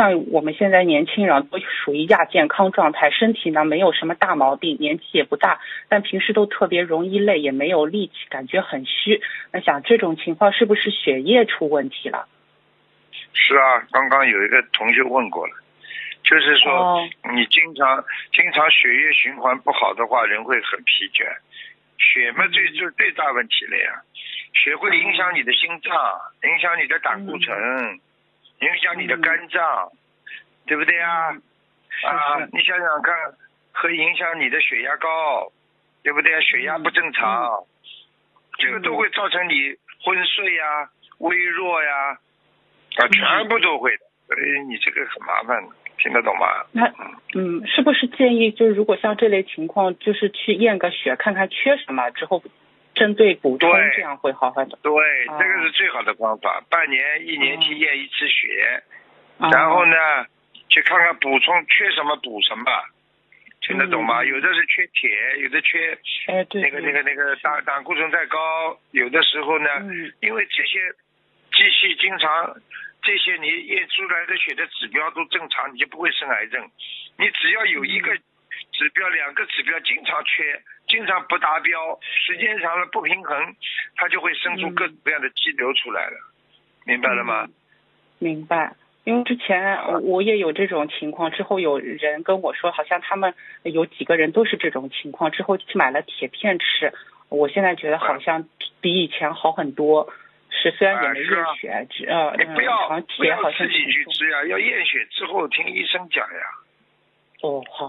像我们现在年轻人都属于亚健康状态，身体呢没有什么大毛病，年纪也不大，但平时都特别容易累，也没有力气，感觉很虚。那想这种情况是不是血液出问题了？ 是啊，刚刚有一个同学问过了，就是说你经常血液循环不好的话，人会很疲倦。血嘛最大问题了呀，血会影响你的心脏，影响你的胆固醇，影响你的肝脏，对不对啊？你想想看，会影响你的血压高，对不对？血压不正常，这个都会造成你昏睡呀、微弱呀，全部都会的。所以你这个很麻烦，听得懂吗？ 那是不是建议就是如果像这类情况，就是去验个血，看看缺什么之后，针对补充，这样会好很多。 对，这个是最好的方法，半年、1年去验一次血，然后呢，去看看补充缺什么补什么，听得懂吗？有的是缺铁，有的缺那个胆固醇太高，有的时候呢，因为这些机器经常。这些你验出来的血的指标都正常，你就不会生癌症。你只要有一个指标、2个指标经常缺、经常不达标，时间长了不平衡，它就会生出各种各样的肌瘤出来了。明白了吗？ 明白。因为之前我也有这种情况，之后有人跟我说，好像他们有几个人都是这种情况，之后去买了铁片吃。我现在觉得好像比以前好很多。虽然也没验血， 你不要自己去吃呀，要验血之后听医生讲呀。 好，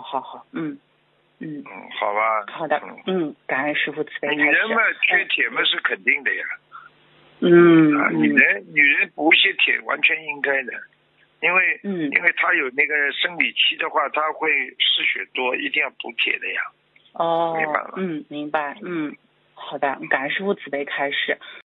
好吧。 好的，感恩师父慈悲开示。 女人嘛，缺铁嘛是肯定的呀。女人补些铁完全应该的，因为她有那个生理期的话，她会失血多，一定要补铁的呀。明白了。 明白。好的，感恩师父慈悲开示。